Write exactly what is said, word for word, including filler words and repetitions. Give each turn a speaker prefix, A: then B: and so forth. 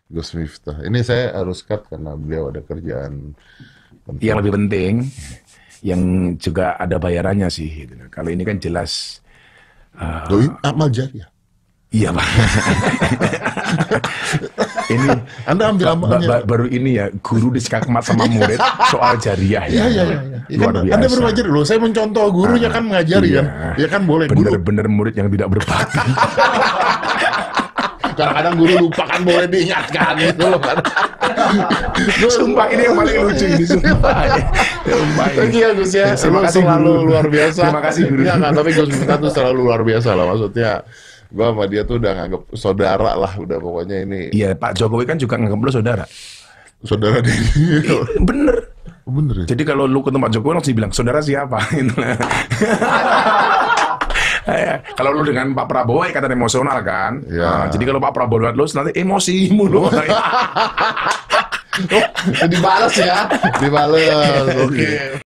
A: Gus Miftah. Ini saya harus cut karena beliau ada kerjaan penting.
B: Yang lebih penting, yang juga ada bayarannya sih. Gitu. Kalau ini kan jelas. Uh,
A: Doi, amal jariah.
B: Iya Pak. Ini
A: Anda ambil
B: ba
A: amalnya.
B: ba baru ini ya, guru disekakmat sama murid soal jariah.
A: Iya, iya, iya. Ya, kan, Anda baru ngajar loh. Saya mencontoh gurunya ah, kan mengajari iya. kan. Ya kan boleh.
B: Bener-bener murid yang tidak berbakti.
A: Kadang-kadang guru lupa kan boleh diingatkan gitu loh kan.
B: Sumpah ini yang paling lucu ini sumpah. Sumpah
A: ini. Iya Gus ya, terima kasih selalu guru. Luar biasa.
B: Terima kasih guru.
A: Ya, kan, tapi Gus Miftah tuh selalu luar biasa lah maksudnya. Gua sama dia tuh udah nganggep saudara lah, udah pokoknya ini.
B: Iya, Pak Jokowi kan juga nganggep lo saudara.
A: Saudara dia.
B: Bener.
A: Bener ya?
B: Jadi kalau lu ketemu Pak Jokowi langsung bilang, saudara siapa? Ya, kalau lu dengan Pak Prabowo ikatan emosional kan.
A: Ya.
B: Nah, jadi kalau Pak Prabowo lihat lu nanti emosi mulu.
A: Oh, dibalas ya, dibalas. Oke. Okay.